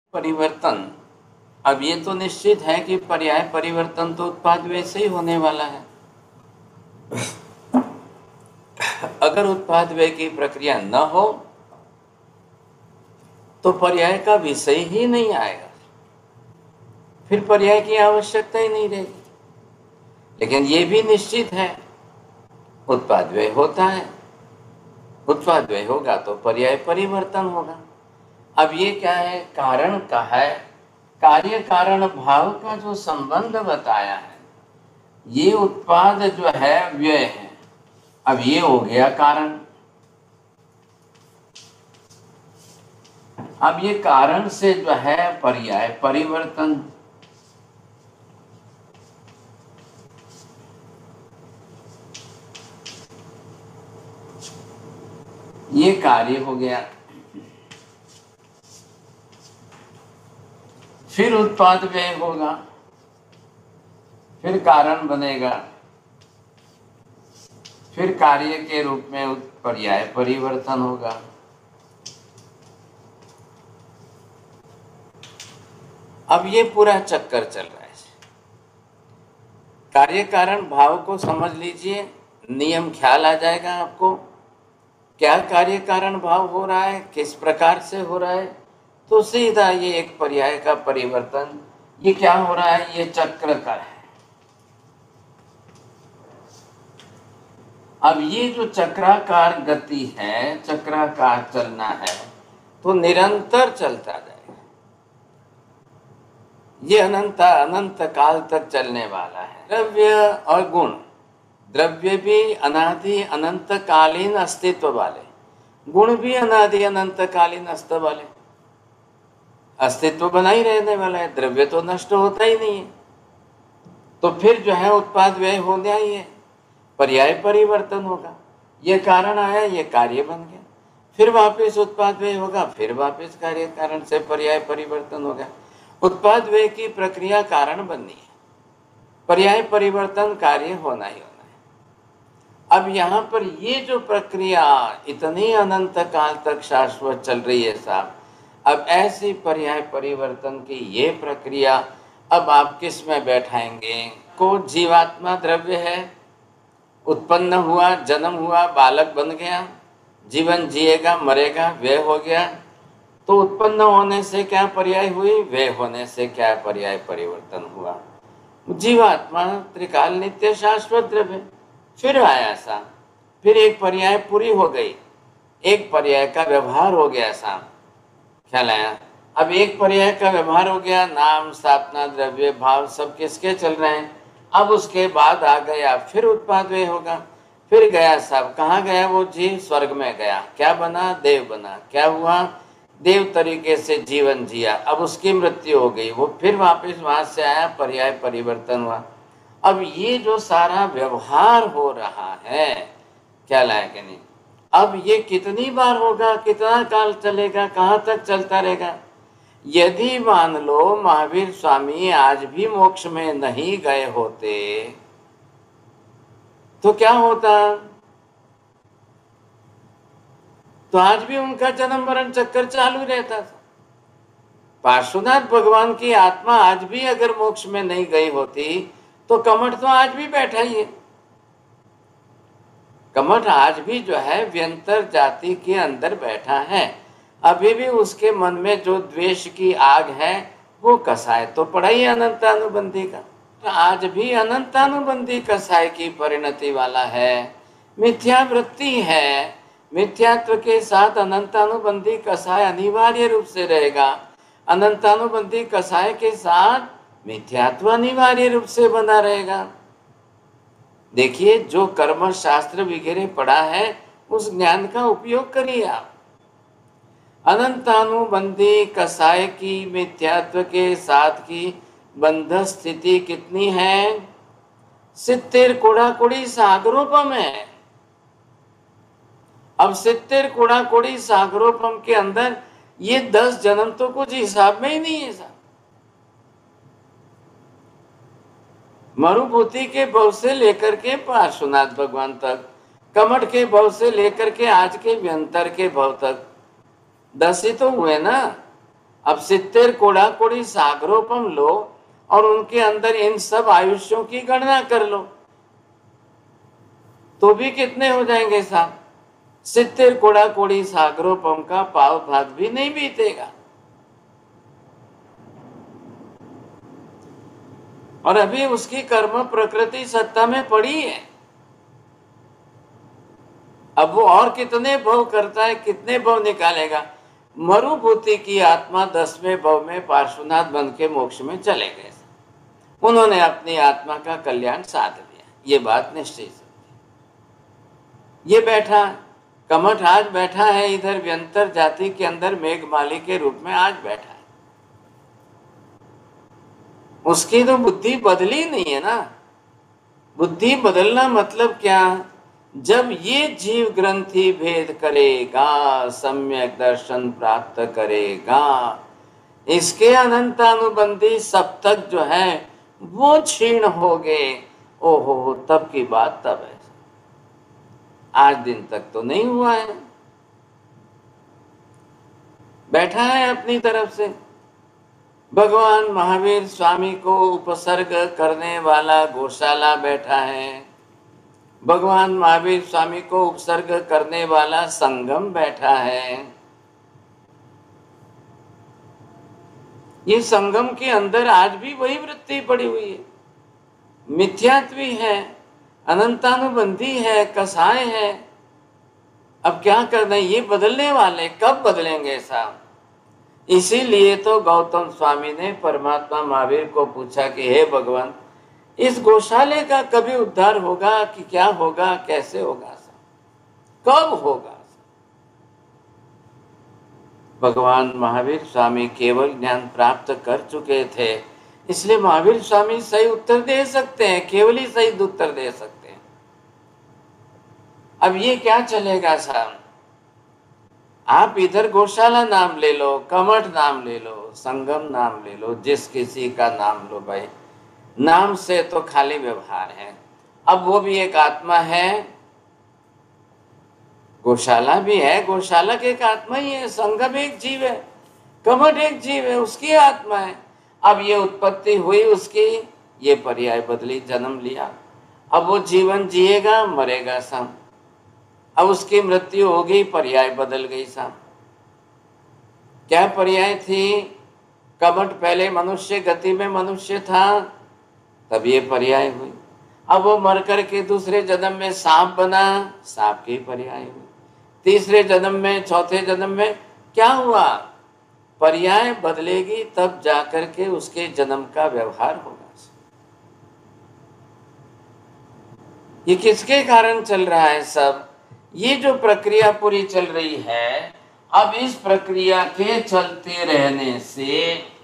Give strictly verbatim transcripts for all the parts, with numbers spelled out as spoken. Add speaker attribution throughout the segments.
Speaker 1: परिवर्तन। अब ये तो निश्चित है कि पर्याय परिवर्तन तो उत्पाद वैसे ही होने वाला है। अगर उत्पाद व्यय की प्रक्रिया न हो तो पर्याय का विषय ही नहीं आएगा, फिर पर्याय की आवश्यकता ही नहीं रहेगी। लेकिन ये भी निश्चित है उत्पाद व्यय होता है, उत्पाद व्यय होगा तो पर्याय परिवर्तन होगा। अब ये क्या है, कारण का है, कार्य कारण भाव का जो संबंध बताया है, ये उत्पाद जो है व्यय है। अब ये हो गया कारण। अब ये कारण से जो है पर्याय परिवर्तन। ये कार्य हो गया। फिर उत्पाद व्यय होगा, फिर कारण बनेगा, फिर कार्य के रूप में पर्याय परिवर्तन होगा। अब ये पूरा चक्कर चल रहा है। कार्य कारण भाव को समझ लीजिए, नियम ख्याल आ जाएगा आपको। क्या कार्य कारण भाव हो रहा है, किस प्रकार से हो रहा है, तो सीधा ये एक पर्याय का परिवर्तन, ये क्या हो रहा है, ये चक्र का है। अब ये जो चक्राकार गति है, चक्राकार चलना है, तो निरंतर चलता जाएगा। ये अनंत अनंत काल तक चलने वाला है। द्रव्य और गुण, द्रव्य भी अनादि अनंत कालीन अस्तित्व वाले, गुण भी अनादि अनंत कालीन अस्तित्व वाले, अस्तित्व बना ही रहने वाला है। द्रव्य तो नष्ट होता ही नहीं है, तो फिर जो है उत्पाद व्यय होना ही है, पर्याय परिवर्तन होगा। ये कारण आया, ये कार्य बन गया, फिर वापस उत्पाद व्यय होगा, फिर वापस कार्य कारण से पर्याय परिवर्तन होगा। उत्पाद व्यय की प्रक्रिया कारण बननी है, पर्याय परिवर्तन कार्य होना ही होना है। अब यहाँ पर ये जो प्रक्रिया इतनी अनंत काल तक शाश्वत चल रही है साहब, अब ऐसी पर्याय परिवर्तन की ये प्रक्रिया अब आप किस में बैठाएंगे? को जीवात्मा द्रव्य है, उत्पन्न हुआ, जन्म हुआ, बालक बन गया, जीवन जिएगा, मरेगा, व्यय हो गया, तो उत्पन्न होने से क्या पर्याय हुई, व्यय होने से क्या पर्याय परिवर्तन हुआ। जीवात्मा त्रिकाल नित्य शाश्वत द्रव्य, फिर आया सा, फिर एक पर्याय पूरी हो गई, एक पर्याय का व्यवहार हो गया सा, ख्याल आया। अब एक पर्याय का व्यवहार हो गया, नाम स्थापना द्रव्य भाव सब किसके चल रहे हैं। अब उसके बाद आ गया फिर उत्पाद व्यय होगा, फिर गया सब, कहाँ गया वो जीव, स्वर्ग में गया, क्या बना, देव बना, क्या हुआ, देव तरीके से जीवन जिया, अब उसकी मृत्यु हो गई, वो फिर वापस वहां से आया, पर्याय परिवर्तन हुआ। अब ये जो सारा व्यवहार हो रहा है, क्या लायक नहीं, अब ये कितनी बार होगा, कितना काल चलेगा, कहाँ तक चलता रहेगा। यदि मान लो महावीर स्वामी आज भी मोक्ष में नहीं गए होते तो क्या होता, तो आज भी उनका जन्म मरण चक्कर चालू रहता था। पार्श्वनाथ भगवान की आत्मा आज भी अगर मोक्ष में नहीं गई होती तो कमठ तो आज भी बैठा ही है। कमठ आज भी जो है व्यंतर जाति के अंदर बैठा है, अभी भी उसके मन में जो द्वेष की आग है वो कसाय तो पड़ा ही अनंतानुबंधी का, तो आज भी अनंतानुबंधी कसाय की परिणति वाला है, मिथ्या वृत्ति है, मिथ्यात्व के साथ अनंतानुबंधी कसाय अनिवार्य रूप से रहेगा, अनंतानुबंधी कसाय के साथ मिथ्यात्व अनिवार्य रूप से बना रहेगा। देखिए जो कर्म शास्त्र वगैरह पढ़ा है उस ज्ञान का उपयोग करिए आप। अनंतानुबंधी कसाय की मिथ्यात्व के साथ की बंध स्थिति कितनी है, सित्तेर कोड़ा कोड़ी सागरोपम है। अब सित्तेर कोड़ा कोड़ी सागरोपम के अंदर ये दस जन्म तो कुछ हिसाब में ही नहीं है साहब। मरुभूति के भव से लेकर के पार्श्वनाथ भगवान तक, कमठ के भव से लेकर के आज के व्यंतर के भव तक, दस ही तो हुए ना। अब सित्तेर कोड़ा कोड़ी सागरोपम लो और उनके अंदर इन सब आयुष्यों की गणना कर लो, तो भी कितने हो जाएंगे साहब? सित्तेर कोड़ा कोड़ी सागरोपम का पाव भाग भी नहीं बीतेगा। और अभी उसकी कर्म प्रकृति सत्ता में पड़ी है। अब वो और कितने भव करता है, कितने भव निकालेगा? मरुभूति की आत्मा दसवें भव में पार्श्वनाथ बन के मोक्ष में चले गए। उन्होंने अपनी आत्मा का कल्याण साध लिया, ये बात निश्चित। ये बैठा कमठ आज बैठा है इधर व्यंतर जाति के अंदर मेघमाली के रूप में आज बैठा है। उसकी तो बुद्धि बदली नहीं है ना। बुद्धि बदलना मतलब क्या? जब ये जीव ग्रंथि भेद करेगा, सम्यक दर्शन प्राप्त करेगा, इसके अनंतानुबंधी सब तक जो है वो क्षीण हो गए, ओहो तब की बात तब है। आज दिन तक तो नहीं हुआ है। बैठा है अपनी तरफ से। भगवान महावीर स्वामी को उपसर्ग करने वाला गौशाला बैठा है, भगवान महावीर स्वामी को उपसर्ग करने वाला संगम बैठा है। ये संगम के अंदर आज भी वही वृत्ति पड़ी हुई है, मिथ्यात्वी है, अनंतानुबंधी है, कसाय है। अब क्या करना? ये बदलने वाले कब बदलेंगे साहब? इसीलिए तो गौतम स्वामी ने परमात्मा महावीर को पूछा कि हे भगवान, इस गौशाले का कभी उद्धार होगा कि क्या होगा, कैसे होगा, कब होगा? भगवान महावीर स्वामी केवल ज्ञान प्राप्त कर चुके थे, इसलिए महावीर स्वामी सही उत्तर दे सकते हैं, केवल ही सही उत्तर दे सकते हैं। अब ये क्या चलेगा साहब? आप इधर गौशाला नाम ले लो, कमठ नाम ले लो, संगम नाम ले लो, जिस किसी का नाम लो भाई, नाम से तो खाली व्यवहार है। अब वो भी एक आत्मा है, गौशाला भी है, गौशाला के एक आत्मा ही है, संगम एक जीव है, कमठ एक जीव है, उसकी आत्मा है। अब ये उत्पत्ति हुई उसकी, ये पर्याय बदली, जन्म लिया, अब वो जीवन जिएगा, मरेगा साहब। अब उसकी मृत्यु हो गई, पर्याय बदल गई साहब। क्या पर्याय थी? कमठ पहले मनुष्य गति में मनुष्य था, तब ये पर्याय हुई। अब वो मर कर के दूसरे जन्म में सांप बना, सांप की पर्याय हुई। तीसरे जन्म में, चौथे जन्म में क्या हुआ? पर्याय बदलेगी तब जाकर के उसके जन्म का व्यवहार होगा। ये किसके कारण चल रहा है सब? ये जो प्रक्रिया पूरी चल रही है, अब इस प्रक्रिया के चलते रहने से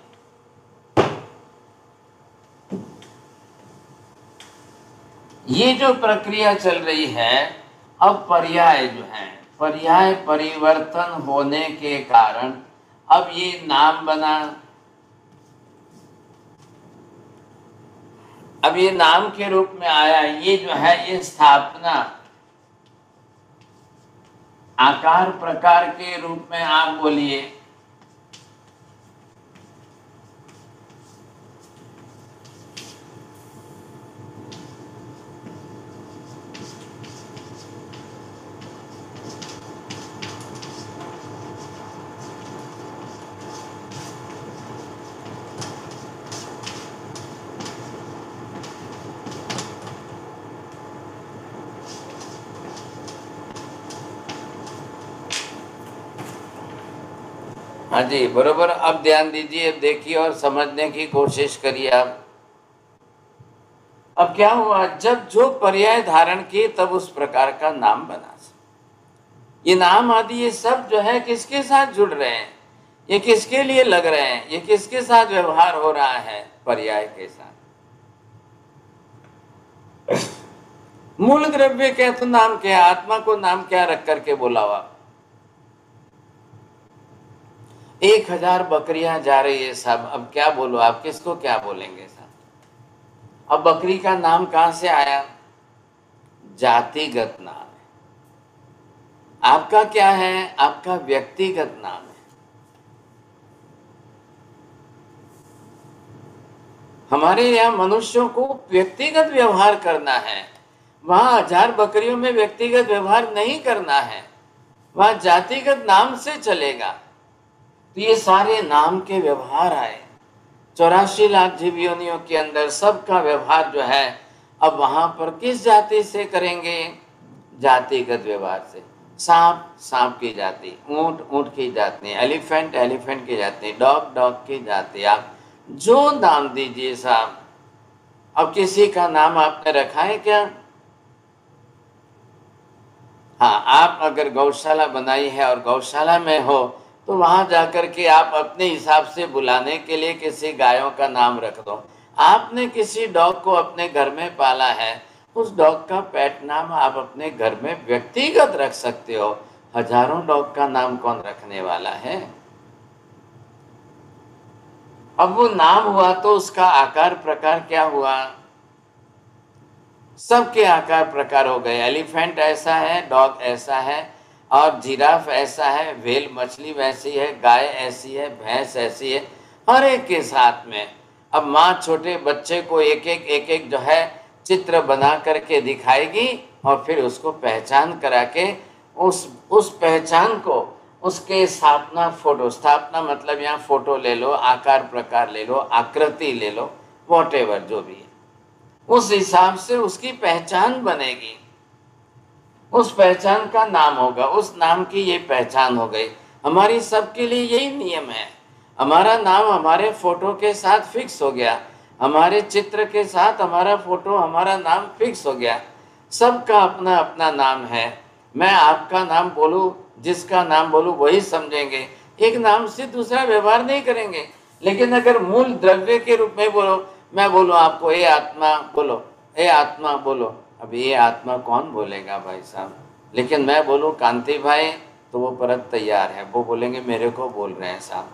Speaker 1: ये जो प्रक्रिया चल रही है, अब पर्याय जो है, पर्याय परिवर्तन होने के कारण अब ये नाम बना। अब ये नाम के रूप में आया, ये जो है ये स्थापना आकार प्रकार के रूप में आप बोलिए। हाँ जी बरोबर। अब ध्यान दीजिए, देखिए और समझने की कोशिश करिए आप। अब क्या हुआ? जब जो पर्याय धारण किए तब उस प्रकार का नाम बना। ये नाम आदि ये सब जो है किसके साथ जुड़ रहे हैं? ये किसके लिए लग रहे हैं? ये किसके साथ व्यवहार हो रहा है? पर्याय के साथ। मूल द्रव्य क्या तो नाम क्या? आत्मा को नाम क्या रख करके बोला हुआ? एक हजार बकरियां जा रही है साहब, अब क्या बोलो आप? किसको क्या बोलेंगे साहब? अब बकरी का नाम कहां से आया? जातिगत नाम है। आपका क्या है? आपका व्यक्तिगत नाम है। हमारे यहाँ मनुष्यों को व्यक्तिगत व्यवहार करना है, वहां हजार बकरियों में व्यक्तिगत व्यवहार नहीं करना है, वहां जातिगत नाम से चलेगा। तो ये सारे नाम के व्यवहार आए चौरासी लाख जीव योनियों के अंदर, सबका व्यवहार जो है अब वहां पर किस जाति से करेंगे? जातिगत व्यवहार से। सांप सांप की जाति, ऊंट ऊंट की जाति, एलिफेंट एलिफेंट की जाति, डॉग डॉग की जाति। आप जो नाम दीजिए साहब। अब किसी का नाम आपने रखा है क्या? हाँ, आप अगर गौशाला बनाई है और गौशाला में हो तो वहां जाकर के आप अपने हिसाब से बुलाने के लिए किसी गायों का नाम रख दो। आपने किसी डॉग को अपने घर में पाला है, उस डॉग का पेट नाम आप अपने घर में व्यक्तिगत रख सकते हो। हजारों डॉग का नाम कौन रखने वाला है? अब वो नाम हुआ तो उसका आकार प्रकार क्या हुआ? सबके आकार प्रकार हो गए। एलिफेंट ऐसा है, डॉग ऐसा है, और जिराफ ऐसा है, व्हेल मछली वैसी है, गाय ऐसी है, भैंस ऐसी है, हर एक के साथ में। अब माँ छोटे बच्चे को एक एक एक एक जो है चित्र बना करके दिखाएगी और फिर उसको पहचान करा के उस उस पहचान को उसके स्थापना फोटो, स्थापना मतलब यहाँ फोटो ले लो, आकार प्रकार ले लो, आकृति ले लो, वॉटेवर जो भी है, उस हिसाब से उसकी पहचान बनेगी। उस पहचान का नाम होगा, उस नाम की ये पहचान हो गई। हमारी सबके लिए यही नियम है। हमारा नाम हमारे फोटो के साथ फिक्स हो गया, हमारे चित्र के साथ हमारा फोटो हमारा नाम फिक्स हो गया। सबका अपना अपना नाम है। मैं आपका नाम बोलूं, जिसका नाम बोलूं वही समझेंगे, एक नाम से दूसरा व्यवहार नहीं करेंगे। लेकिन अगर मूल द्रव्य के रूप में बोलो, मैं बोलूं आपको ए आत्मा बोलो, ए आत्मा बोलो, अब ये आत्मा कौन बोलेगा भाई साहब? लेकिन मैं बोलूं कांति भाई, तो वो परत तैयार है, वो बोलेंगे मेरे को बोल रहे हैं साहब।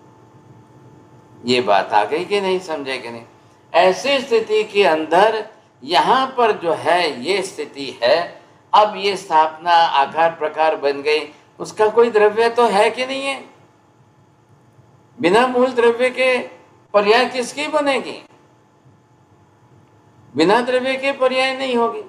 Speaker 1: ये बात आ गई कि नहीं? समझे कि नहीं? ऐसी स्थिति के अंदर यहाँ पर जो है ये स्थिति है। अब ये स्थापना आकार प्रकार बन गई, उसका कोई द्रव्य तो है कि नहीं है? बिना मूल द्रव्य के पर्याय किसकी बनेगी? बिना द्रव्य के पर्याय नहीं होगी।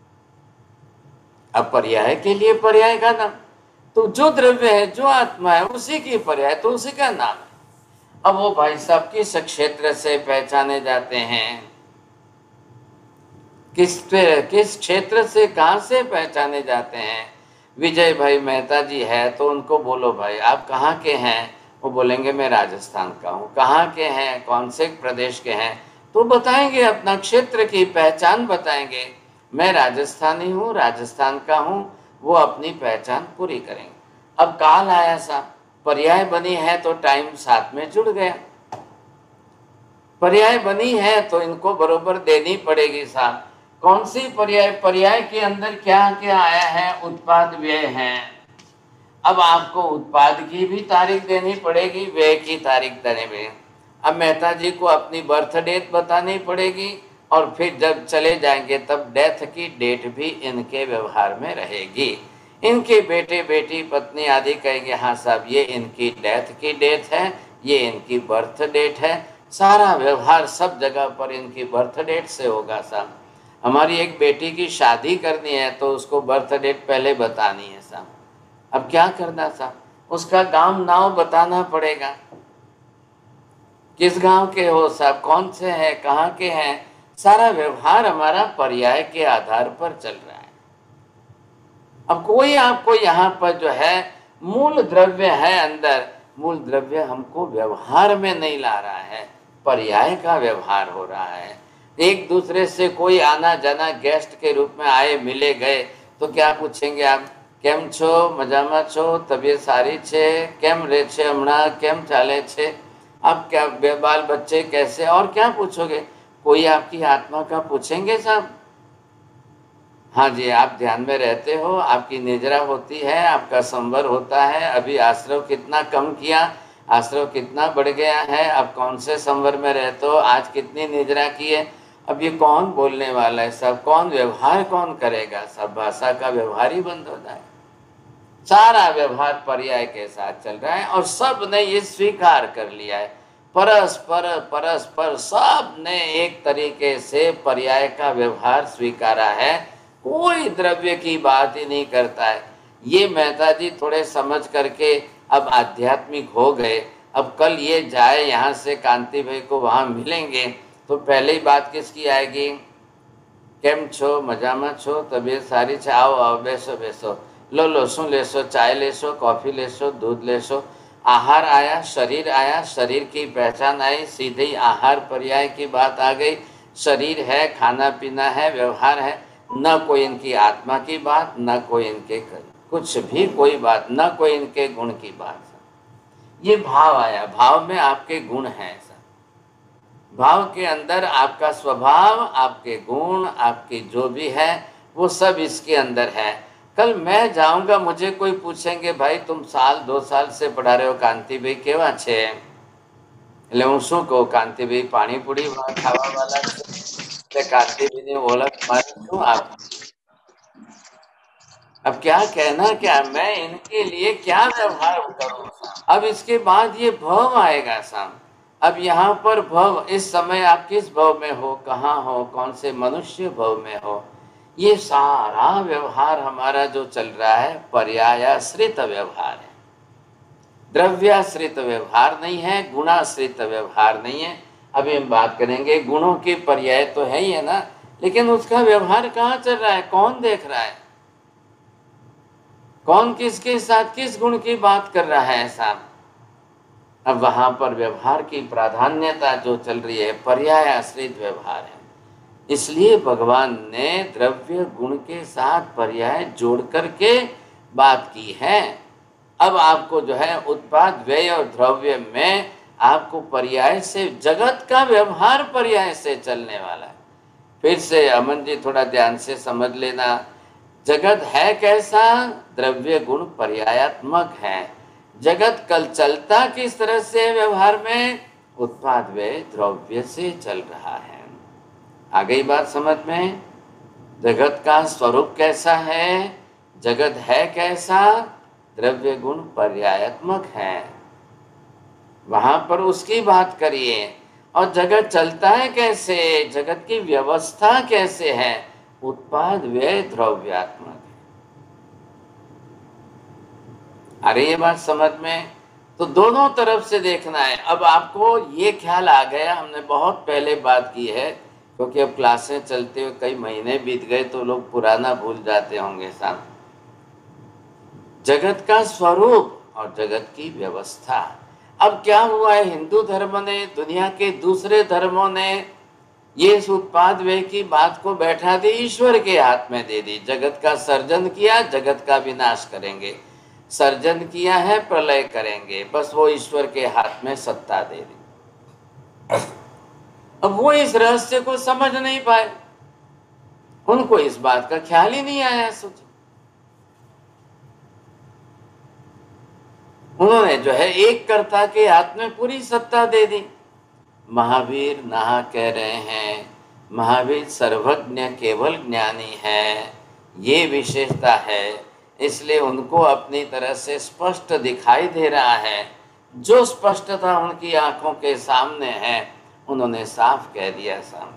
Speaker 1: अब पर्याय के लिए पर्याय का नाम, तो जो द्रव्य है, जो आत्मा है, उसी की पर्याय तो उसी का नाम है। अब वो भाई साहब किस क्षेत्र से पहचाने जाते हैं? किस किस क्षेत्र से, कहां से पहचाने जाते हैं? विजय भाई मेहता जी है तो उनको बोलो भाई आप कहाँ के हैं? वो बोलेंगे मैं राजस्थान का हूँ। कहाँ के हैं, कौन से प्रदेश के हैं? तो बताएंगे, अपना क्षेत्र की पहचान बताएंगे, मैं राजस्थानी हूँ, राजस्थान का हूँ। वो अपनी पहचान पूरी करेंगे। अब काल आया सा, पर्याय बनी है तो टाइम साथ में जुड़ गया। पर्याय बनी है तो इनको बरोबर देनी पड़ेगी साहब। कौन सी पर्याय? पर्याय के अंदर क्या क्या आया है? उत्पाद व्यय है। अब आपको उत्पाद की भी तारीख देनी पड़ेगी, व्यय की तारीख देनी पड़ेगी। अब मेहता जी को अपनी बर्थ डेट बतानी पड़ेगी, और फिर जब चले जाएंगे तब डेथ की डेट भी इनके व्यवहार में रहेगी। इनके बेटे बेटी पत्नी आदि कहेंगे हाँ साहब ये इनकी डेथ की डेट है, ये इनकी बर्थ डेट है। सारा व्यवहार सब जगह पर इनकी बर्थ डेट से होगा साहब। हमारी एक बेटी की शादी करनी है तो उसको बर्थ डेट पहले बतानी है साहब। अब क्या करना साहब? उसका गांव नाम बताना पड़ेगा। किस गांव के हो साहब, कौन से हैं, कहाँ के हैं? सारा व्यवहार हमारा पर्याय के आधार पर चल रहा है। अब कोई आपको यहाँ पर जो है मूल द्रव्य है अंदर, मूल द्रव्य हमको व्यवहार में नहीं ला रहा है, पर्याय का व्यवहार हो रहा है। एक दूसरे से कोई आना जाना गेस्ट के रूप में आए मिले गए तो क्या पूछेंगे आप? केम छो, मजामा छो, तबीयत सारी छे, केम रे छे हमणा, केम चाले छे, आप क्या बाल बच्चे कैसे, और क्या पूछोगे? कोई आपकी आत्मा का पूछेंगे साहब? हाँ जी, आप ध्यान में रहते हो, आपकी निजरा होती है, आपका संवर होता है, अभी आश्रव कितना कम किया, आश्रव कितना बढ़ गया है, अब कौन से संवर में रहते हो, आज कितनी निजरा की है। अब ये कौन बोलने वाला है सब? कौन व्यवहार कौन करेगा? सब भाषा का व्यवहार ही बंद हो जाए। सारा व्यवहार पर्याय के साथ चल रहा है और सब ने ये स्वीकार कर लिया है। परस्पर परस्पर सब ने एक तरीके से पर्याय का व्यवहार स्वीकारा है, कोई द्रव्य की बात ही नहीं करता है। ये मेहता जी थोड़े समझ करके अब आध्यात्मिक हो गए। अब कल ये जाए यहाँ से कांति भाई को वहाँ मिलेंगे तो पहले ही बात किसकी आएगी, केम छो, मजामा छो, तबीयत सारी छे, आओ आओ बेसो बेसो, लो लो शू लेशो, चाय लेशो, कॉफी लेशो, दूध लेशो। आहार आया, शरीर आया, शरीर की पहचान आई, सीधे ही आहार पर्याय की बात आ गई। शरीर है, खाना पीना है, व्यवहार है, न कोई इनकी आत्मा की बात, न कोई इनके कुछ भी कोई बात, न कोई इनके गुण की बात। ये भाव आया, भाव में आपके गुण हैं, भाव के अंदर आपका स्वभाव, आपके गुण, आपकी जो भी है वो सब इसके अंदर है। कल मैं जाऊंगा, मुझे कोई पूछेंगे भाई तुम साल दो साल से पढ़ा रहे हो कांति भाई केवा छे, એટલે હું શું કહું, કાંતિ ભાઈ પાણીપુરી ખાવા વાળા છે, એટલે કાંતિ ભાઈ ની ઓળખ મારે શું आप अब क्या कहना, क्या मैं इनके लिए क्या व्यवहार करूं। अब इसके बाद ये भव आएगा साम। अब यहाँ पर भव, इस समय आप किस भव में हो, कहाँ हो, कौन से मनुष्य भव में हो, ये सारा व्यवहार हमारा जो चल रहा है पर्यायाश्रित व्यवहार है, द्रव्याश्रित व्यवहार नहीं है, गुणाश्रित व्यवहार नहीं है। अभी हम बात करेंगे, गुणों के पर्याय तो है ही है ना, लेकिन उसका व्यवहार कहाँ चल रहा है, कौन देख रहा है, कौन किसके साथ किस गुण की बात कर रहा है ऐसा। अब वहां पर व्यवहार की प्राधान्यता जो चल रही है पर्याय आश्रित व्यवहार है, इसलिए भगवान ने द्रव्य गुण के साथ पर्याय जोड़ करके बात की है। अब आपको जो है उत्पाद व्यय और द्रव्य में आपको पर्याय से, जगत का व्यवहार पर्याय से चलने वाला है। फिर से अमन जी थोड़ा ध्यान से समझ लेना, जगत है कैसा, द्रव्य गुण पर्यायात्मक है। जगत कल चलता किस तरह से व्यवहार में, उत्पाद व्यय द्रव्य से चल रहा है। आ गई बात समझ में। जगत का स्वरूप कैसा है, जगत है कैसा, द्रव्य गुण पर्यायात्मक है, वहां पर उसकी बात करिए। और जगत चलता है कैसे, जगत की व्यवस्था कैसे है, उत्पाद व्यय द्रव्यात्मक है। अरे ये बात समझ में, तो दोनों तरफ से देखना है। अब आपको ये ख्याल आ गया, हमने बहुत पहले बात की है, क्योंकि अब क्लासें चलते हुए कई महीने बीत गए तो लोग पुराना भूल जाते होंगे साहब। जगत का स्वरूप और जगत की व्यवस्था। अब क्या हुआ है, हिंदू धर्म ने, दुनिया के दूसरे धर्मों ने ये उत्पाद व्यय की बात को बैठा दी, ईश्वर के हाथ में दे दी। जगत का सर्जन किया, जगत का विनाश करेंगे, सर्जन किया है प्रलय करेंगे, बस वो ईश्वर के हाथ में सत्ता दे दी। अब वो इस रहस्य को समझ नहीं पाए, उनको इस बात का ख्याल ही नहीं आया। सोचे उन्होंने जो है एक कर्ता के हाथ में पूरी सत्ता दे दी। महावीर नहा कह रहे हैं, महावीर सर्वज्ञ केवल ज्ञानी है, ये विशेषता है, इसलिए उनको अपनी तरह से स्पष्ट दिखाई दे रहा है। जो स्पष्टता उनकी आंखों के सामने है उन्होंने साफ कह दिया सामने।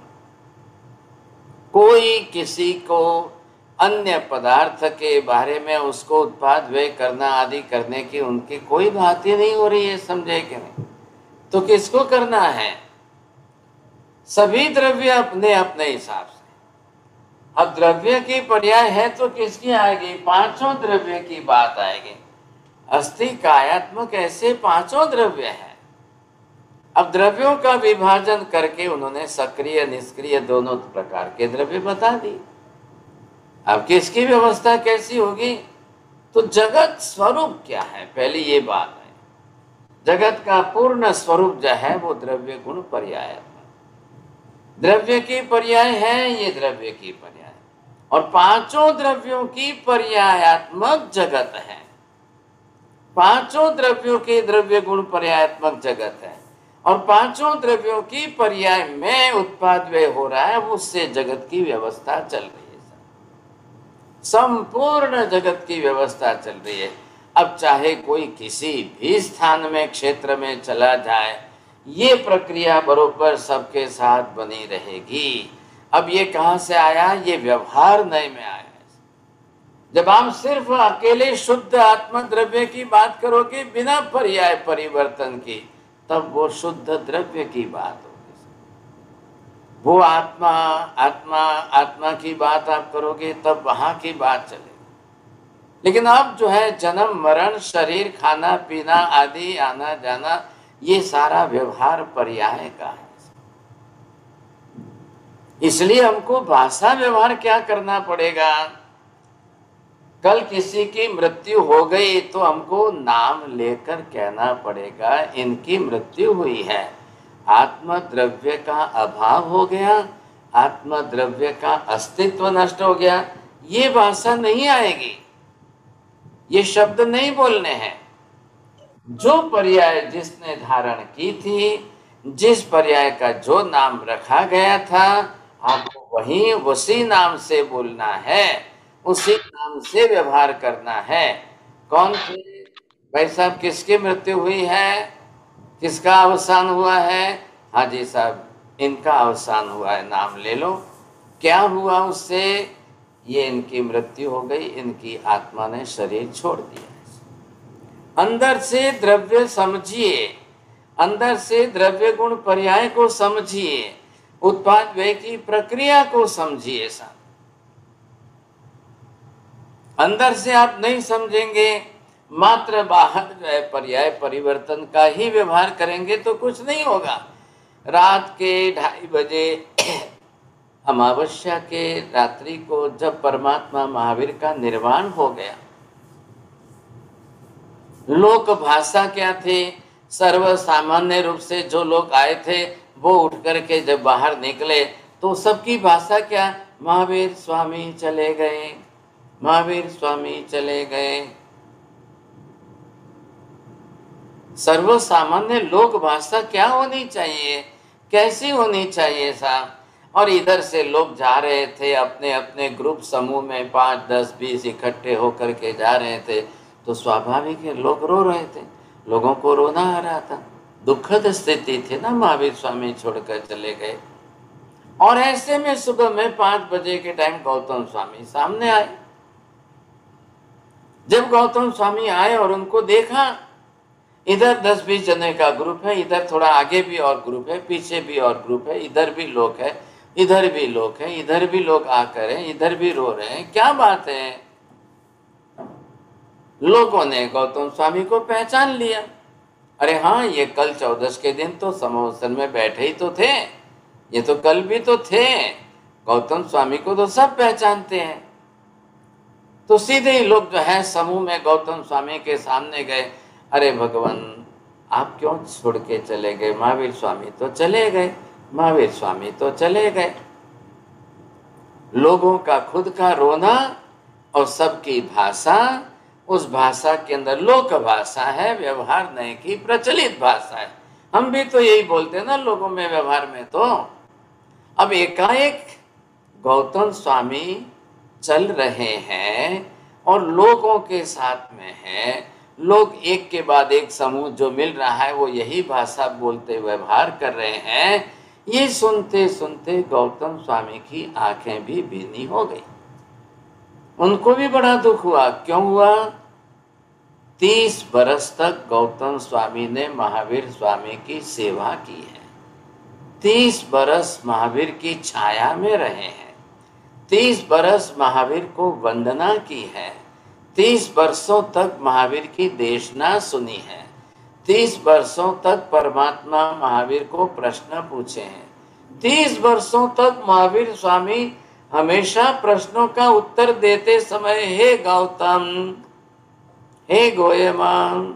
Speaker 1: कोई किसी को अन्य पदार्थ के बारे में उसको उत्पाद व्यय करना आदि करने की उनकी कोई बात ही नहीं हो रही है, समझे कि नहीं। तो किसको करना है, सभी द्रव्य अपने अपने हिसाब से। अब द्रव्य की पर्याय है तो किसकी आएगी, पांचों द्रव्य की बात आएगी। अस्थि कायात्मक ऐसे पांचों द्रव्य हैं। अब द्रव्यों का विभाजन करके उन्होंने सक्रिय निष्क्रिय दोनों प्रकार के द्रव्य बता दिए। अब किसकी व्यवस्था कैसी होगी, तो जगत स्वरूप क्या है, पहले ये बात है। जगत का पूर्ण स्वरूप जो है वो द्रव्य गुण पर्याय, द्रव्य की पर्याय है, ये द्रव्य की पर्याय, और पांचों द्रव्यों की पर्यायात्मक जगत है। पांचों द्रव्यों के द्रव्य गुण पर्यायात्मक जगत है, और पांचों द्रव्यों की पर्याय में उत्पाद व्यय हो रहा है, उससे जगत की व्यवस्था चल रही है। संपूर्ण जगत की व्यवस्था चल रही है। अब चाहे कोई किसी भी स्थान में क्षेत्र में चला जाए, ये प्रक्रिया बरोबर सबके साथ बनी रहेगी। अब ये कहाँ से आया? ये व्यवहार नए में आया। जब आप सिर्फ अकेले शुद्ध आत्मा द्रव्य की बात करोगे बिना पर्याय परिवर्तन की, तब वो शुद्ध द्रव्य की बात होगी। वो आत्मा आत्मा आत्मा की बात आप करोगे तब वहां की बात चलेगी। लेकिन अब जो है जन्म मरण, शरीर, खाना पीना आदि, आना जाना, ये सारा व्यवहार पर्याय का है। इसलिए हमको भाषा व्यवहार क्या करना पड़ेगा? कल किसी की मृत्यु हो गई तो हमको नाम लेकर कहना पड़ेगा इनकी मृत्यु हुई है। आत्म द्रव्य का अभाव हो गया, आत्म द्रव्य का अस्तित्व नष्ट हो गया, ये भाषा नहीं आएगी, ये शब्द नहीं बोलने हैं। जो पर्याय जिसने धारण की थी, जिस पर्याय का जो नाम रखा गया था, आपको वही उसी नाम से बोलना है, उसी नाम से व्यवहार करना है। कौन थे भाई साहब? किसकी मृत्यु हुई है? किसका अवसान हुआ है? हाँ जी साहब, इनका अवसान हुआ है, नाम ले लो। क्या हुआ उससे? ये इनकी मृत्यु हो गई, इनकी आत्मा ने शरीर छोड़ दिया। अंदर से द्रव्य समझिए, अंदर से द्रव्य गुण पर्याय को समझिए, उत्पाद व्यय की प्रक्रिया को समझिए। साहब अंदर से आप नहीं समझेंगे, मात्र बाहर जो है पर्याय परिवर्तन का ही व्यवहार करेंगे तो कुछ नहीं होगा। रात के ढाई बजे अमावस्या के रात्रि को जब परमात्मा महावीर का निर्वाण हो गया, लोक भाषा क्या थे? सर्व सामान्य रूप से जो लोग आए थे वो उठ करके जब बाहर निकले तो सबकी भाषा क्या? महावीर स्वामी चले गए, महावीर स्वामी चले गए। सर्व सामान्य लोक भाषा क्या होनी चाहिए? कैसी होनी चाहिए साहब? और इधर से लोग जा रहे थे अपने अपने ग्रुप समूह में, पाँच दस बीस इकट्ठे होकर के जा रहे थे, तो स्वाभाविक है लोग रो रहे थे, लोगों को रोना आ रहा था। दुखद स्थिति थी ना, महावीर स्वामी छोड़कर चले गए। और ऐसे में सुबह में पाँच बजे के टाइम गौतम स्वामी सामने आए। जब गौतम स्वामी आए और उनको देखा, इधर दस बीस जने का ग्रुप है, इधर थोड़ा आगे भी और ग्रुप है, पीछे भी और ग्रुप है, इधर भी लोग है, इधर भी लोग है, इधर भी लोग आकर हैं, इधर भी रो रहे हैं, क्या बात है? लोगों ने गौतम स्वामी को पहचान लिया। अरे हाँ, ये कल चौदस के दिन तो समोसन में बैठे ही तो थे, ये तो कल भी तो थे, गौतम स्वामी को तो सब पहचानते हैं। तो सीधे ही लोग जो है समूह में गौतम स्वामी के सामने गए। अरे भगवान, आप क्यों छोड़ के चले गए? महावीर स्वामी तो चले गए, महावीर स्वामी तो चले गए। लोगों का खुद का रोना और सबकी भाषा, उस भाषा के अंदर लोक भाषा है, व्यवहार नहीं की प्रचलित भाषा है। हम भी तो यही बोलते हैं ना लोगों में, व्यवहार में। तो अब एकाएक गौतम स्वामी चल रहे हैं और लोगों के साथ में हैं, लोग एक के बाद एक समूह जो मिल रहा है वो यही भाषा बोलते व्यवहार कर रहे हैं। ये सुनते सुनते गौतम स्वामी की आंखें भी भीनी हो गई, उनको भी बड़ा दुख हुआ। क्यों हुआ? तीस बरस तक गौतम स्वामी ने महावीर स्वामी की सेवा की है, तीस बरस महावीर की छाया में रहे हैं, तीस बरस महावीर को वंदना की है, तीस वर्षों तक महावीर की देशना सुनी है, तीस वर्षों तक परमात्मा महावीर को प्रश्न पूछे हैं, तीस वर्षों तक महावीर स्वामी हमेशा प्रश्नों का उत्तर देते समय हे गौतम, हे गोयमान,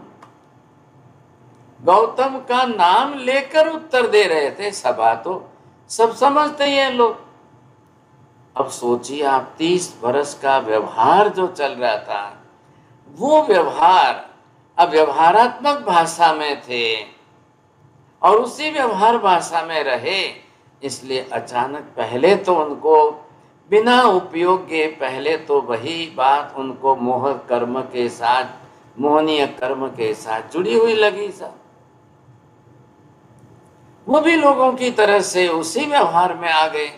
Speaker 1: गौतम का नाम लेकर उत्तर दे रहे थे। सभा तो सब समझते हैं लोग। अब सोचिए आप, तीस वर्ष का व्यवहार जो चल रहा था, वो व्यवहार अब व्यवहारात्मक भाषा में थे और उसी व्यवहार भाषा में रहे। इसलिए अचानक पहले तो उनको बिना उपयोग के, पहले तो वही बात उनको मोह कर्म के साथ, मोहनीय कर्म के साथ जुड़ी हुई लगी। सब वो भी लोगों की तरह से उसी व्यवहार में आ गए।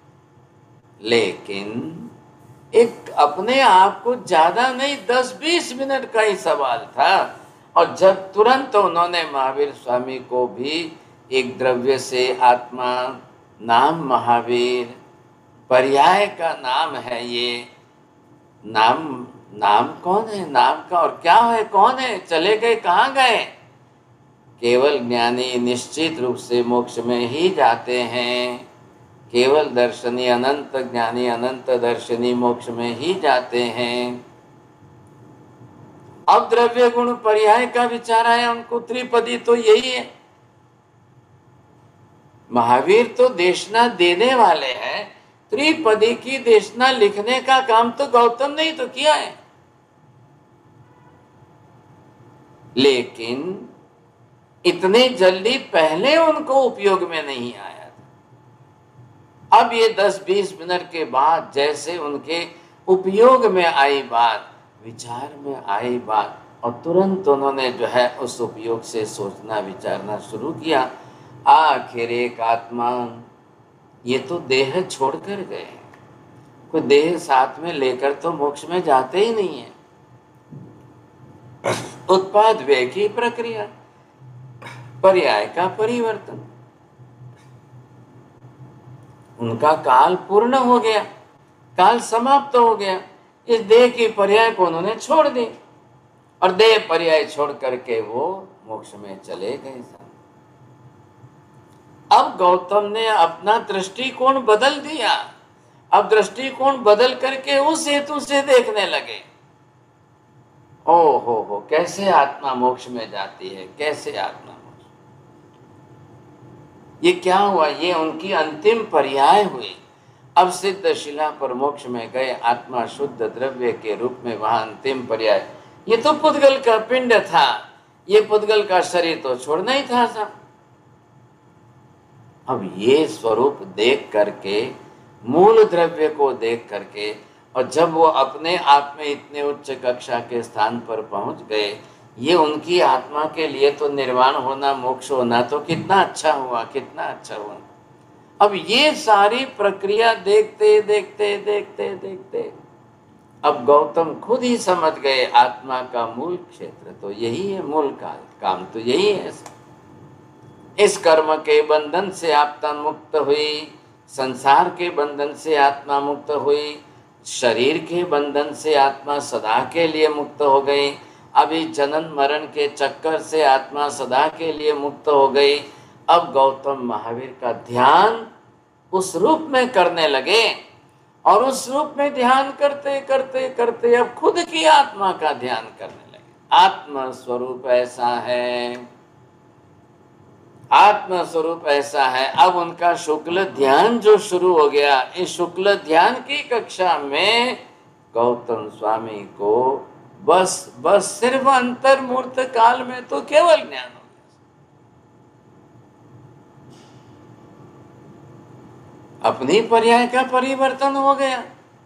Speaker 1: लेकिन एक अपने आप को ज्यादा नहीं, दस बीस मिनट का ही सवाल था, और जब तुरंत उन्होंने महावीर स्वामी को भी एक द्रव्य से आत्मा, नाम महावीर, पर्याय का नाम है ये, नाम नाम कौन है, नाम का और क्या है, कौन है, चले गए, कहाँ गए? केवल ज्ञानी निश्चित रूप से मोक्ष में ही जाते हैं। केवल दर्शनी अनंत ज्ञानी अनंत दर्शनी मोक्ष में ही जाते हैं। अब द्रव्य गुण पर्याय का विचार आया उनको, त्रिपदी तो यही है। महावीर तो देशना देने वाले हैं, त्रिपदी की देशना लिखने का काम तो गौतम ने ही तो किया है। लेकिन इतने जल्दी पहले उनको उपयोग में नहीं आया था। अब ये दस बीस मिनट के बाद जैसे उनके उपयोग में आई बात, विचार में आई बात, और तुरंत उन्होंने जो है उस उपयोग से सोचना विचारना शुरू किया। आखिर एक आत्मा, ये तो देह छोड़कर गए, कोई देह साथ में लेकर तो मोक्ष में जाते ही नहीं है। उत्पाद व्यय की प्रक्रिया, पर्याय का परिवर्तन, उनका काल पूर्ण हो गया, काल समाप्त हो गया। इस देह की पर्याय को उन्होंने छोड़ दी और देह पर्याय छोड़ करके वो मोक्ष में चले गए। अब गौतम ने अपना दृष्टिकोण बदल दिया। अब दृष्टिकोण बदल करके उस हेतु से देखने लगे। ओ हो हो, कैसे आत्मा मोक्ष में जाती है, कैसे आत्मा मोक्ष, ये क्या हुआ? ये उनकी अंतिम पर्याय हुई। अब सिद्ध शिला पर मोक्ष में गए, आत्मा शुद्ध द्रव्य के रूप में वहां अंतिम पर्याय। ये तो पुद्गल का पिंड था, ये पुद्गल का शरीर तो छोड़ना ही था सब। अब ये स्वरूप देख करके, मूल द्रव्य को देख करके, और जब वो अपने आप में इतने उच्च कक्षा के स्थान पर पहुंच गए, ये उनकी आत्मा के लिए तो निर्वाण होना, मोक्ष होना तो कितना अच्छा हुआ, कितना अच्छा हुआ। अब ये सारी प्रक्रिया देखते देखते देखते देखते अब गौतम खुद ही समझ गए, आत्मा का मूल क्षेत्र तो यही है, मूल काल काम तो यही है। इस कर्म के बंधन से आत्मा मुक्त हुई, संसार के बंधन से आत्मा मुक्त हुई, शरीर के बंधन से आत्मा सदा के लिए मुक्त हो गई, अभी जनन मरण के चक्कर से आत्मा सदा के लिए मुक्त हो गई। अब गौतम महावीर का ध्यान उस रूप में करने लगे, और उस रूप में ध्यान करते करते करते अब खुद की आत्मा का ध्यान करने लगे। आत्मा स्वरूप ऐसा है, आत्मा स्वरूप ऐसा है। अब उनका शुक्ल ध्यान जो शुरू हो गया, इस शुक्ल ध्यान की कक्षा में गौतम स्वामी को बस बस सिर्फ अंतर्मूर्त काल में तो केवल ज्ञान हो गया। अपनी पर्याय का परिवर्तन हो गया,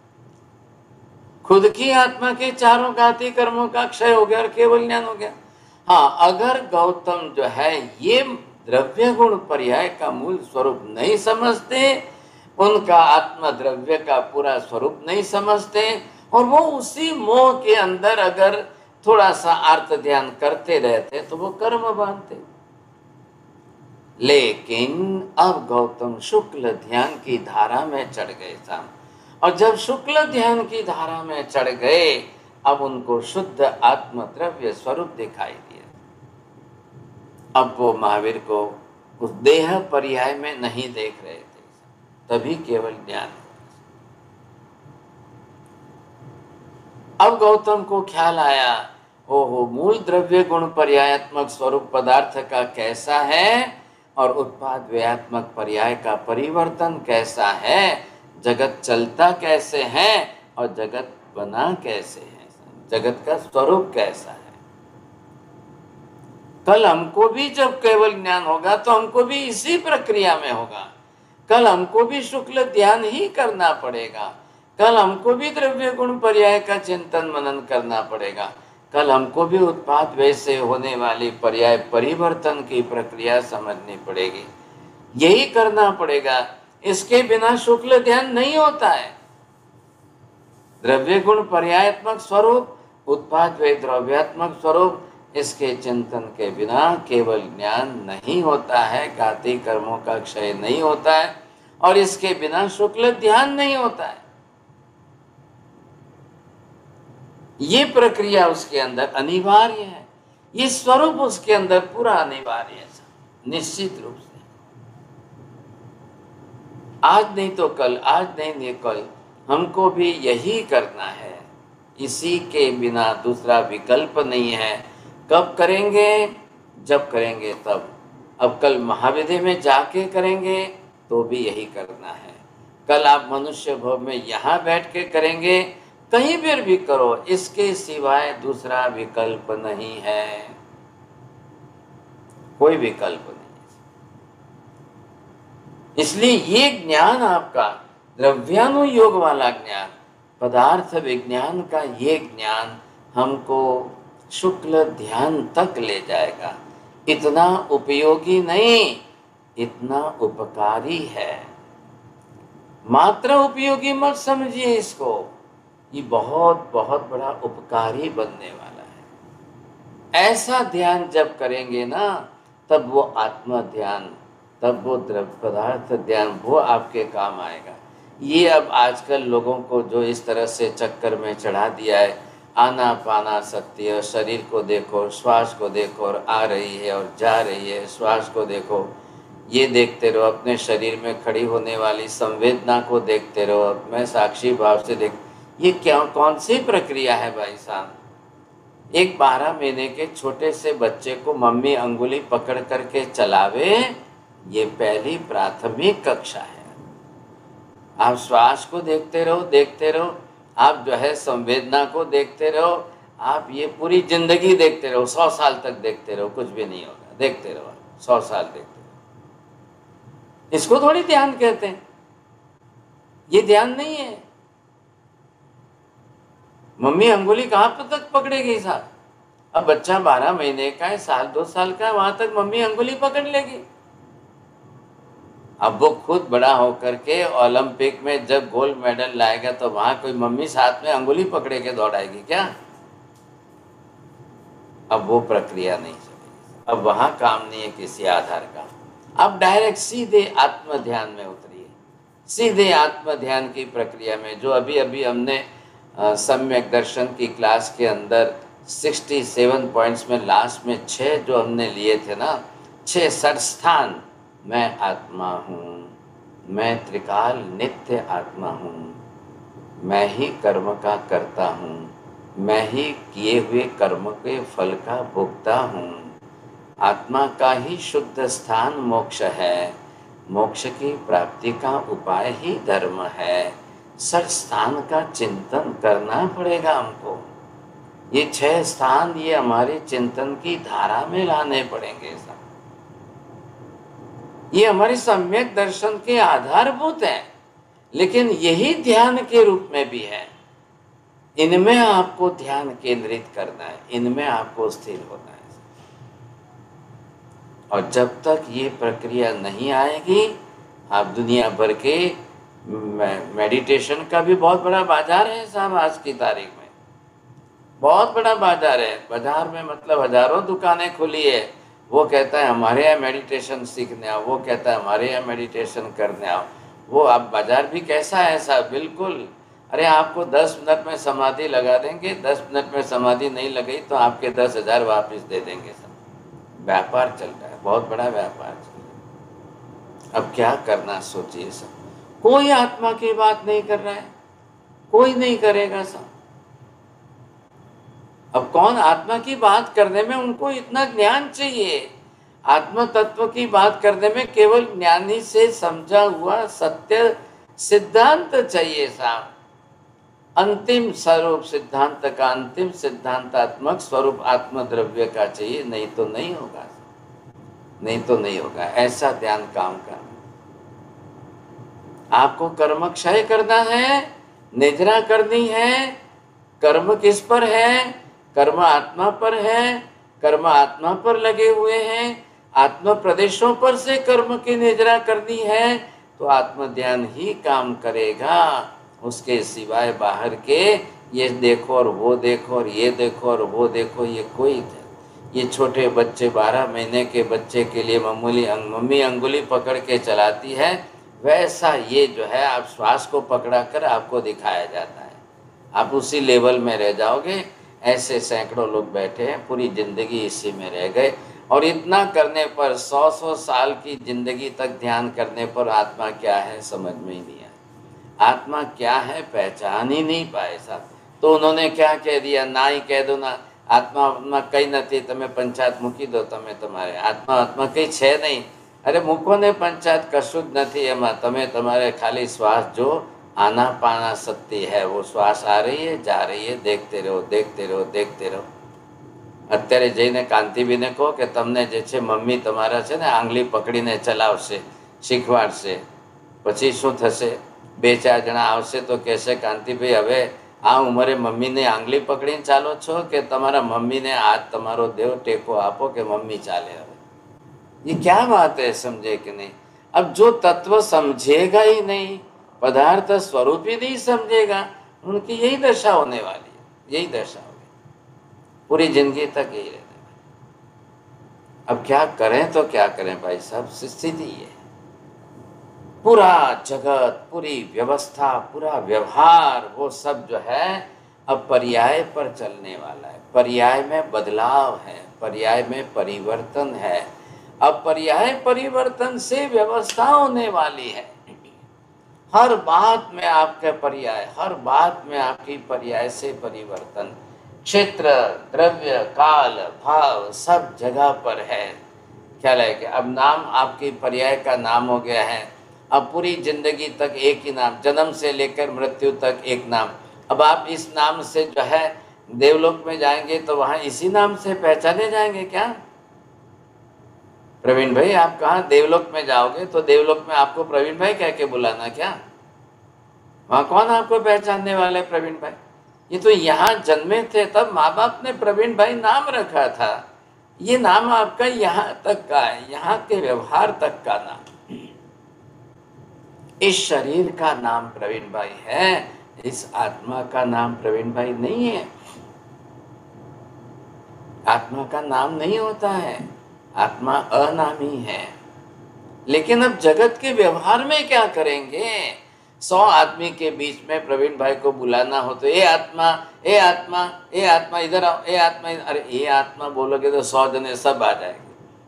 Speaker 1: खुद की आत्मा के चारों घाती कर्मों का क्षय हो गया और केवल ज्ञान हो गया। हाँ, अगर गौतम जो है ये द्रव्य गुण पर्याय का मूल स्वरूप नहीं समझते, उनका आत्मा द्रव्य का पूरा स्वरूप नहीं समझते, और वो उसी मोह के अंदर अगर थोड़ा सा अर्थ ध्यान करते रहते तो वो कर्म बांधते। लेकिन अब गौतम शुक्ल ध्यान की धारा में चढ़ गए था, और जब शुक्ल ध्यान की धारा में चढ़ गए, अब उनको शुद्ध आत्म द्रव्य स्वरूप दिखाई दिया। अब वो महावीर को उस देह पर्याय में नहीं देख रहे थे, तभी केवल ज्ञान। अब गौतम को ख्याल आया, ओहो, मूल द्रव्य गुण पर्यायात्मक स्वरूप पदार्थ का कैसा है, और उत्पाद व्ययात्मक पर्याय का परिवर्तन कैसा है, जगत चलता कैसे है और जगत बना कैसे है, जगत का स्वरूप कैसा है। कल हमको भी जब केवल ज्ञान होगा तो हमको भी इसी प्रक्रिया में होगा। कल हमको भी शुक्ल ध्यान ही करना पड़ेगा, कल हमको भी द्रव्य गुण पर्याय का चिंतन मनन करना पड़ेगा, कल हमको भी उत्पाद व्यय से होने वाली पर्याय परिवर्तन की प्रक्रिया समझनी पड़ेगी। यही करना पड़ेगा, इसके बिना शुक्ल ध्यान नहीं होता है। द्रव्य गुण पर्यायात्मक स्वरूप, उत्पाद व द्रव्यात्मक स्वरूप, इसके चिंतन के बिना केवल ज्ञान नहीं होता है, घाती कर्मों का क्षय नहीं होता है, और इसके बिना शुक्ल ध्यान नहीं होता है। ये प्रक्रिया उसके अंदर अनिवार्य है, ये स्वरूप उसके अंदर पूरा अनिवार्य है, निश्चित रूप से। आज नहीं तो कल, आज नहीं नहीं कल हमको भी यही करना है, इसी के बिना दूसरा विकल्प नहीं है। कब करेंगे? जब करेंगे तब। अब कल महाविद्य में जाके करेंगे तो भी यही करना है, कल आप मनुष्य भव में यहाँ बैठ के करेंगे, कहीं पर भी करो, इसके सिवाय दूसरा विकल्प नहीं है, कोई विकल्प नहीं। इसलिए ये ज्ञान आपका द्रव्यानुयोग वाला ज्ञान, पदार्थ विज्ञान का ये ज्ञान हमको शुक्ल ध्यान तक ले जाएगा। इतना उपयोगी नहीं, इतना उपकारी है। मात्र उपयोगी मत समझिए इसको, ये बहुत बहुत बड़ा उपकारी बनने वाला है। ऐसा ध्यान जब करेंगे ना, तब वो आत्म ध्यान, तब वो द्रव्य पदार्थ ध्यान, वो आपके काम आएगा। ये अब आजकल लोगों को जो इस तरह से चक्कर में चढ़ा दिया है, आना पाना सत्य, और शरीर को देखो, श्वास को देखो, और आ रही है और जा रही है, श्वास को देखो, ये देखते रहो, अपने शरीर में खड़ी होने वाली संवेदना को देखते रहो, मैं साक्षी भाव से देख। ये क्या, कौन सी प्रक्रिया है भाई साहब? एक बारह महीने के छोटे से बच्चे को मम्मी अंगुली पकड़ करके चलावे, ये पहली प्राथमिक कक्षा है। आप श्वास को देखते रहो, देखते रहो, आप जो है संवेदना को देखते रहो, आप ये पूरी जिंदगी देखते रहो, सौ साल तक देखते रहो, कुछ भी नहीं होगा, देखते रहो, सौ साल देखते रहो। इसको थोड़ी ध्यान कहते हैं, ये ध्यान नहीं है। मम्मी अंगुली कहाँ तक पकड़ेगी साहब? अब बच्चा बारह महीने का है, साल दो साल का है, वहां तक मम्मी अंगुली पकड़ लेगी। अब वो खुद बड़ा होकर के ओलंपिक में जब गोल्ड मेडल लाएगा तो वहां कोई मम्मी साथ में अंगुली पकड़े के दौड़ाएगी क्या? अब वो प्रक्रिया नहीं चलेगी, अब वहां काम नहीं है किसी आधार का। अब डायरेक्ट सीधे आत्म ध्यान में उतरिए, सीधे आत्म ध्यान की प्रक्रिया में, जो अभी अभी हमने सम्यक दर्शन की क्लास के अंदर सड़सठ पॉइंट्स में लास्ट में छह जो हमने लिए थे ना, छह सठ स्थान, मैं आत्मा हूँ, मैं त्रिकाल नित्य आत्मा हूँ, मैं ही कर्म का करता हूँ, मैं ही किए हुए कर्म के फल का भोगता हूँ, आत्मा का ही शुद्ध स्थान मोक्ष है, मोक्ष की प्राप्ति का उपाय ही धर्म है। सठ स्थान का चिंतन करना पड़ेगा हमको, ये छह स्थान ये हमारे चिंतन की धारा में लाने पड़ेंगे। सब ये हमारे सम्यक दर्शन के आधारभूत हैं, लेकिन यही ध्यान के रूप में भी है। इनमें आपको ध्यान केंद्रित करना है, इनमें आपको स्थिर होना है। और जब तक ये प्रक्रिया नहीं आएगी, आप दुनिया भर के मेडिटेशन का भी बहुत बड़ा बाजार है साहब, आज की तारीख में बहुत बड़ा बाजार है। बाजार में मतलब हजारों दुकानें खुली है। वो कहता है हमारे यहाँ मेडिटेशन सीखने आओ, वो कहता है हमारे यहाँ मेडिटेशन करने आओ। वो अब बाजार भी कैसा है साहब? बिल्कुल, अरे आपको दस मिनट में समाधि लगा देंगे, दस मिनट में समाधि नहीं लगी तो आपके दस हजार वापिस दे देंगे। सब व्यापार चल रहा है, बहुत बड़ा व्यापार चल रहा है। अब क्या करना सोचिए सब। कोई आत्मा की बात नहीं कर रहा है, कोई नहीं करेगा सब। अब कौन आत्मा की बात करने में उनको इतना ज्ञान चाहिए? आत्म तत्व की बात करने में केवल ज्ञानी से समझा हुआ सत्य सिद्धांत चाहिए साहब। अंतिम स्वरूप सिद्धांत का, अंतिम सिद्धांतात्मक स्वरूप आत्म द्रव्य का चाहिए, नहीं तो नहीं होगा, नहीं तो नहीं होगा। ऐसा ध्यान काम का। आपको कर्म क्षय करना है, निद्रा करनी है। कर्म किस पर है? कर्म आत्मा पर है। कर्म आत्मा पर लगे हुए हैं। आत्म प्रदेशों पर से कर्म की निद्रा करनी है तो आत्म ध्यान ही काम करेगा। उसके सिवाय बाहर के ये देखो और वो देखो और ये देखो और वो देखो, ये कोई ये छोटे बच्चे बारह महीने के बच्चे के लिए मामूली मम्मी अंगुली पकड़ के चलाती है, वैसा ये जो है आप श्वास को पकड़ा कर आपको दिखाया जाता है, आप उसी लेवल में रह जाओगे। ऐसे सैकड़ों लोग बैठे हैं, पूरी जिंदगी इसी में रह गए, और इतना करने पर सौ सौ साल की जिंदगी तक ध्यान करने पर आत्मा क्या है समझ में ही नहीं आया। आत्मा क्या है पहचान ही नहीं पाए साहब। तो उन्होंने क्या कह दिया, ना ही कह दो ना, आत्मा आत्मा कई नहीं, तमें पंचायत मूकी दो, तमें तुम्हारे आत्मा आत्मा कई छे नहीं। अरे મૂકો ને पंचायत कशुं ज નથી एमां, तमें તમારે खाली श्वास जो आना पाना सत्य है, वो श्वास आ रही है जा रही है, देखते रहो देखते रहो देखते रहो। અત્યારે જઈને કાંતિબીને કહો કે તમને જે છે મમ્મી તમારા છે ને આંગળી પકડીને ચલાવશે, શીખવાડશે, પછી શું થશે? બે ચાર જણા આવશે તો કહેશે કાંતિભાઈ હવે આ ઉંમરે મમ્મીને આંગળી પકડીને ચાલો છો કે તમારા મમ્મીને હાથ તમારો દેવ ટેકો આપો કે મમ્મી ચાલે? હવે ये क्या बात है, समझे कि नहीं? अब जो तत्व समझेगा ही नहीं, पदार्थ स्वरूप ही नहीं समझेगा, उनकी यही दशा होने वाली है, यही दशा होगी पूरी जिंदगी तक, यही रहने वाली। अब क्या करें तो क्या करें भाई साहब, स्थिति है। पूरा जगत, पूरी व्यवस्था, पूरा व्यवहार, वो सब जो है अब पर्याय पर चलने वाला है। पर्याय में बदलाव है, पर्याय में परिवर्तन है। अब पर्याय परिवर्तन से व्यवस्था होने वाली है। हर बात में आपके पर्याय, हर बात में आपकी पर्याय से परिवर्तन। क्षेत्र, द्रव्य, काल, भाव सब जगह पर है। ख्याल है कि अब नाम आपकी पर्याय का नाम हो गया है। अब पूरी जिंदगी तक एक ही नाम, जन्म से लेकर मृत्यु तक एक नाम। अब आप इस नाम से जो है देवलोक में जाएंगे तो वहाँ इसी नाम से पहचाने जाएंगे क्या? प्रवीण भाई आप कहाँ देवलोक में जाओगे तो देवलोक में आपको प्रवीण भाई कह के बुलाना क्या? वहाँ कौन आपको पहचानने वाले प्रवीण भाई? ये तो यहाँ जन्मे थे तब माँ बाप ने प्रवीण भाई नाम रखा था। ये नाम आपका यहाँ तक का है, यहाँ के व्यवहार तक का नाम। इस शरीर का नाम प्रवीण भाई है, इस आत्मा का नाम प्रवीण भाई नहीं है। आत्मा का नाम नहीं होता है, आत्मा अनामी है। लेकिन अब जगत के व्यवहार में क्या करेंगे? सौ आदमी के बीच में प्रवीण भाई को बुलाना हो तो ए आत्मा ए आत्मा ए आत्मा इधर आओ, ए आत्मा, अरे ए आत्मा बोलोगे तो सौ जने सब आ जाएंगे।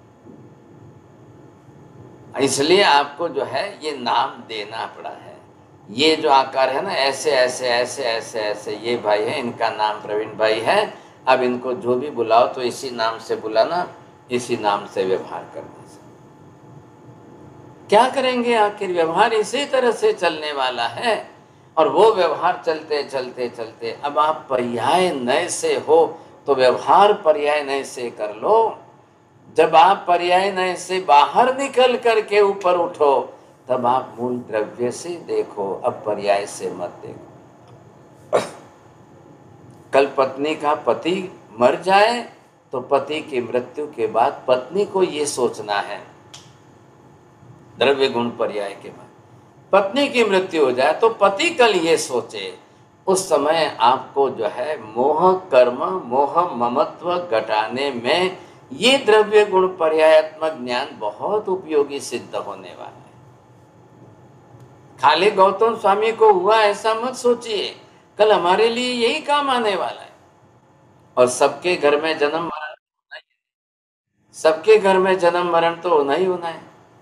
Speaker 1: इसलिए आपको जो है ये नाम देना पड़ा है। ये जो आकार है ना, ऐसे ऐसे ऐसे ऐसे ऐसे, ये भाई है, इनका नाम प्रवीण भाई है। अब इनको जो भी बुलाओ तो इसी नाम से बुलाना, इसी नाम से व्यवहार करने से। क्या करेंगे आखिर? व्यवहार इसी तरह से चलने वाला है। और वो व्यवहार चलते चलते चलते अब आप पर्याय नए से हो तो व्यवहार पर्याय नए से कर लो। जब आप पर्याय नए से बाहर निकल करके ऊपर उठो तब आप मूल द्रव्य से देखो, अब पर्याय से मत देखो। कल पत्नी का पति मर जाए तो पति की मृत्यु के बाद पत्नी को ये सोचना है, द्रव्य गुण पर्याय के बाद पत्नी की मृत्यु हो जाए तो पति कल ये सोचे। उस समय आपको जो है मोह कर्म, मोह ममत्व घटाने में ये द्रव्य गुण पर्यायात्मक ज्ञान बहुत उपयोगी सिद्ध होने वाला है। खाली गौतम स्वामी को हुआ ऐसा मत सोचिए, कल हमारे लिए यही काम आने वाला है। और सबके घर में जन्म मरण होना ही, सबके घर में जन्म मरण तो होना ही होना है,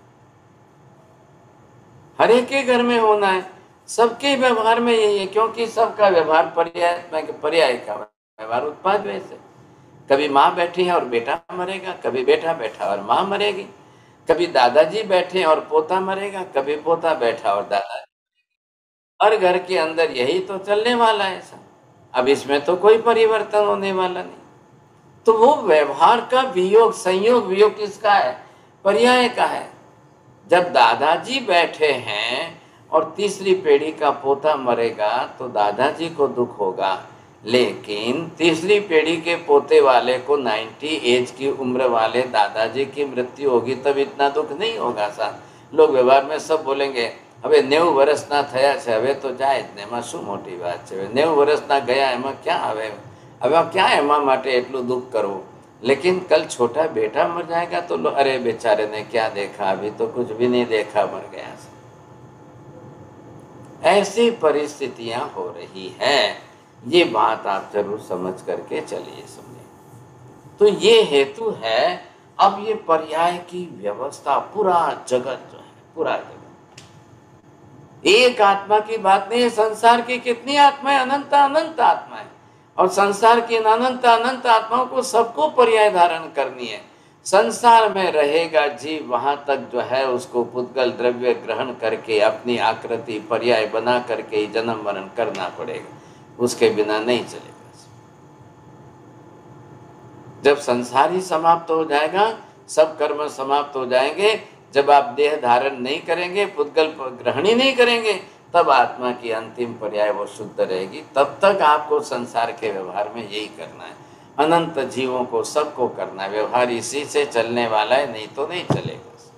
Speaker 1: हर एक के घर में होना है। सबके व्यवहार में यही है, क्योंकि सबका व्यवहार पर्याय पर्याय का व्यवहार उत्पाद वैसे। कभी माँ बैठी है और बेटा मरेगा, कभी बेटा बैठा और माँ मरेगी, कभी दादाजी बैठे और पोता मरेगा, कभी पोता बैठा और दादाजी। हर घर के अंदर यही तो चलने वाला है सब। अब इसमें तो कोई परिवर्तन होने वाला नहीं। तो वो व्यवहार का वियोग, संयोग वियोग किसका है? पर्याय का है। जब दादाजी बैठे हैं और तीसरी पीढ़ी का पोता मरेगा तो दादाजी को दुख होगा, लेकिन तीसरी पीढ़ी के पोते वाले को नब्बे एज की उम्र वाले दादाजी की मृत्यु होगी तब इतना दुख नहीं होगा साहब। लोग व्यवहार में सब बोलेंगे હવે નેવું વર્ષના થયા છે હવે તો જાય જ ને, એમાં શું મોટી વાત છે, નેવું વર્ષના ગયા એમાં ક્યાં હવે હવે ક્યાં એમાં માટે એટલું दुख કરવું। लेकिन कल छोटा बेटा मर जाएगा तो लो अरे बेचारे ने क्या देखा, अभी तो कुछ भी नहीं देखा, मर गया। ऐसी परिस्थितियां हो रही हैं, ये बात आप जरूर समझ करके चलिए समझे। तो ये हेतु है। अब ये पर्याय की व्यवस्था पूरा जगत जो है, पूरा जगत एक आत्मा की बात नहीं है, संसार की कितनी आत्माएं, अनंत अनंत आत्माएं, और संसार की इन अनंत अनंत आत्माओं को सबको पर्याय धारण करनी है। संसार में रहेगा जीव वहां तक जो है उसको पुद्गल द्रव्य ग्रहण करके अपनी आकृति पर्याय बना करके ही जन्म मरण करना पड़ेगा, उसके बिना नहीं चलेगा। जब संसार ही समाप्त हो जाएगा, सब कर्म समाप्त हो जाएंगे, जब आप देह धारण नहीं करेंगे, पुद्गल ग्रहण ही नहीं करेंगे, तब आत्मा की अंतिम पर्याय वो शुद्ध रहेगी। तब तक आपको संसार के व्यवहार में यही करना है, अनंत जीवों को सबको करना है, व्यवहार इसी से चलने वाला है, नहीं तो नहीं चलेगा।